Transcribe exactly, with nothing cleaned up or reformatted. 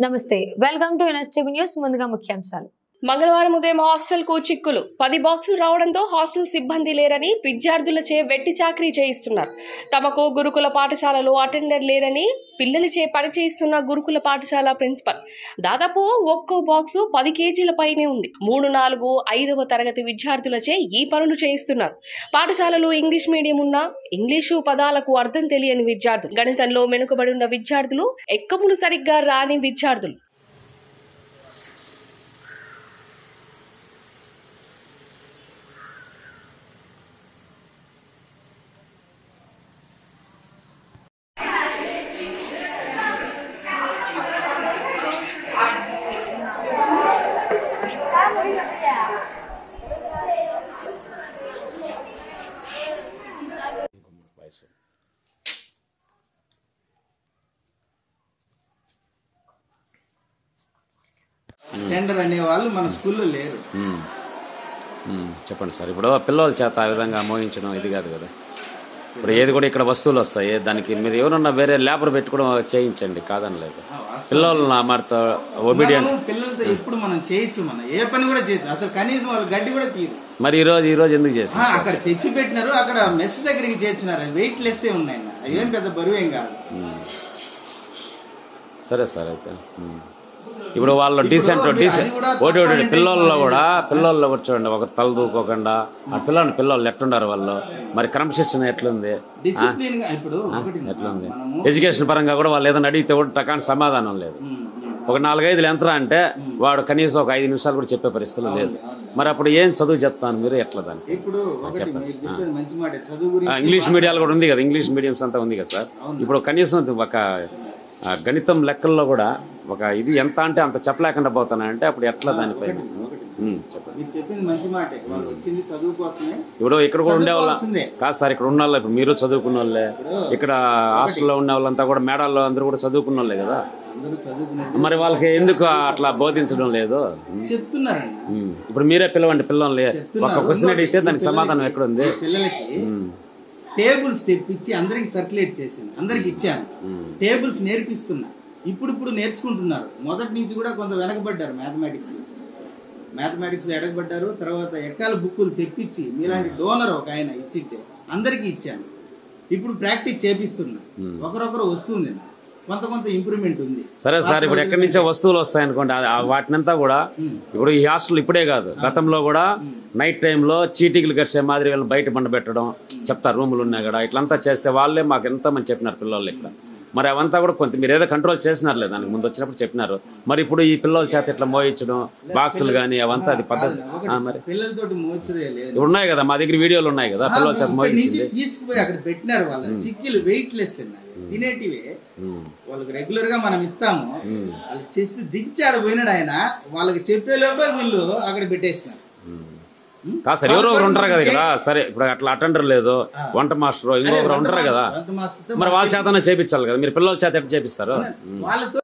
నమస్తే welcome to NSTV news ముందుగా ముఖ్యాంశాలు మంగళవారం ఉదయం హాస్టల్ కు చిక్కులు పది బాక్సులు రావడంతో హాస్టల్ సిబ్బంది లేరని విద్యార్థులచే వెట్టి చాకరీ చేయిస్తున్నారు. తమకు గురుకుల పాఠశాలలో అటెండర్ లేరని పిల్లలచే పని చేయిస్తున్న గురుకుల పాఠశాల ప్రిన్సిపల్ దాదాపు ఒక్కో బాక్సు పది కేజీల పైనే ఉంది. మూడు నాలుగు ఐదవ తరగతి విద్యార్థులచే ఈ పనులు చేయిస్తున్నారు. పాఠశాలలో ఇంగ్లీష్ మీడియం ఉన్న ఇంగ్లీషు పదాలకు అర్థం తెలియని విద్యార్థులు, గణితంలో వెనుకబడి ఉన్న విద్యార్థులు, ఎక్కములు సరిగ్గా రాని విద్యార్థులు టెండర్ అనే వాళ్ళు మన స్కూల్లో లేరు. చెప్పండి సార్. ఇప్పుడు పిల్లల చేత ఆ విధంగా మోయించడం ఇది కాదు కదా. ఇప్పుడు ఏది కూడా ఇక్కడ వస్తువులు వస్తాయి, దానికి మీరు ఎవరన్నా వేరే లేబర్ పెట్టుకోవడం చేయించండి, కాదని లేదు. పిల్లలు నా మాటతో ఒబీడియంట్ పిల్లలతో ఇప్పుడు మనం చేయొచ్చు, మనం ఏ పని కూడా చేయొచ్చు. అసలు కనీసం వాళ్ళు గడ్డి కూడా తీరు. మరి ఈ రోజు ఈ రోజు ఎందుకు చేస్తారు? అక్కడ తెచ్చి పెట్టినారు, అక్కడ మెస్ దగ్గరికి చేర్చినారు. వెయిట్ లెస్ ఉన్నాయి, అవేం పెద్ద బరువు ఏం కాదు. సరే సార్. అయితే ఇప్పుడు వాళ్ళు డీసెంట్ డీసెంట్ ఒకటి ఒకటి పిల్లల్లో కూడా పిల్లల్లో కూర్చోండి, ఒక తల దూకోకుండా ఆ పిల్లల్ని పిల్లలు ఎట్లున్నారు వాళ్ళు, మరి క్రమశిక్షణ ఎట్లుంది ఎట్లుంది ఎడ్యుకేషన్ పరంగా కూడా వాళ్ళు ఏదైనా అడిగితే కూడా టకాని సమాధానం లేదు. ఒక నాలుగైదులు ఎంతరా అంటే వాడు కనీసం ఒక ఐదు నిమిషాలు కూడా చెప్పే పరిస్థితులు లేదు. మరి అప్పుడు ఏం చదువు చెప్తాను మీరు ఎట్లా దానికి చెప్పండి. ఇంగ్లీష్ మీడియాలు కూడా ఉంది కదా, ఇంగ్లీష్ మీడియంస్ అంతా ఉంది కదా సార్. ఇప్పుడు కనీసం ఒక గణితం లెక్కల్లో కూడా ఒక ఇది ఎంత అంటే అంత చెప్పలేకుండా పోతానంటే అప్పుడు ఎట్లా దానిపైన ఇప్పుడు ఇక్కడ కూడా ఉండే వాళ్ళ కాదు సార్, ఇక్కడ ఉన్న వాళ్ళు ఇప్పుడు మీరు చదువుకున్న వాళ్ళే, ఇక్కడ హాస్టల్లో ఉండే వాళ్ళంతా కూడా మేడాల్లో అందరూ కూడా చదువుకున్న వాళ్ళే కదా. మరి వాళ్ళకి ఎందుకు అట్లా బోధించడం లేదు చెప్తున్నారండి. ఇప్పుడు మీరే పిలవండి పిల్లల్ని, ఒక క్వశ్చన్ అడిగితే దానికి సమాధానం ఎక్కడుంది? టేబుల్స్ తెప్పించి అందరికి సర్క్యులేట్ చేశాను, అందరికి ఇచ్చాను. టేబుల్స్ నేర్పిస్తున్నా, ఇప్పుడు ఇప్పుడు నేర్చుకుంటున్నారు. మొదటి నుంచి కూడా కొంత వెనకబడ్డారు మ్యాథమెటిక్స్ మ్యాథమెటిక్స్ లో ఎడగబడ్డారు. తర్వాత ఎక్కాల బుక్కులు తెప్పించి మీలాంటి డోనర్ ఒక ఆయన ఇచ్చింటే అందరికి ఇచ్చాను. ఇప్పుడు ప్రాక్టీస్ చేపిస్తున్నా, ఒకరొకరు వస్తుంది, కొంత కొంత ఇంప్రూవ్మెంట్ ఉంది. సరే సార్. ఇప్పుడు ఎక్కడి నుంచో వస్తువులు వస్తాయి అనుకోండి, వాటినంతా కూడా ఇప్పుడు ఈ హాస్టల్ ఇప్పుడే కాదు, గతంలో కూడా నైట్ టైంలో చీటీలు గడిచే మాదిరి వీళ్ళని బయట బండ పెట్టడం చెప్తారు, రూములు ఉన్నాయి కూడా ఇట్లంతా చేస్తే వాళ్ళే మాకు ఎంత మంది చెప్పినారు పిల్లలు ఇక్కడ. మరి అవంతా కూడా కొంత మీరు ఏదో కంట్రోల్ చేసినారులే, దానికి ముందు వచ్చినప్పుడు చెప్పినారు. మరి ఇప్పుడు ఈ పిల్లల చేత ఇట్లా మోయించడం బాక్సులు కానీ అవంతా అది పద్ధతి. మరి పిల్లలతో ఇప్పుడు ఉన్నాయి కదా, మా దగ్గర వీడియోలు ఉన్నాయి కదా, పిల్లల చేత మోయించి తీసుకుపోయి అక్కడ పెట్టినారు. వాళ్ళ చిక్కీలు వెయిట్ లెస్ తినేటివే వాళ్ళకి రెగ్యులర్ గా మనం ఇస్తాము. వాళ్ళు చేసి దించాడు పోయినాడు ఆయన, వాళ్ళకి చెప్పే లోపే వీళ్ళు అక్కడ పెట్టేసినారు. కాదు సార్, ఎవరో ఒకరు ఉంటారు కదా ఇక్కడ. సరే ఇప్పుడు అట్లా అటెండర్ లేదు, వంట మాస్టర్ ఇంకొకరు ఉంటారు కదా, మరి వాళ్ళ చేతనే చేపించాలి కదా. మీరు పిల్లల చేత ఎట్లా చేపిస్తారు? వాళ్ళతో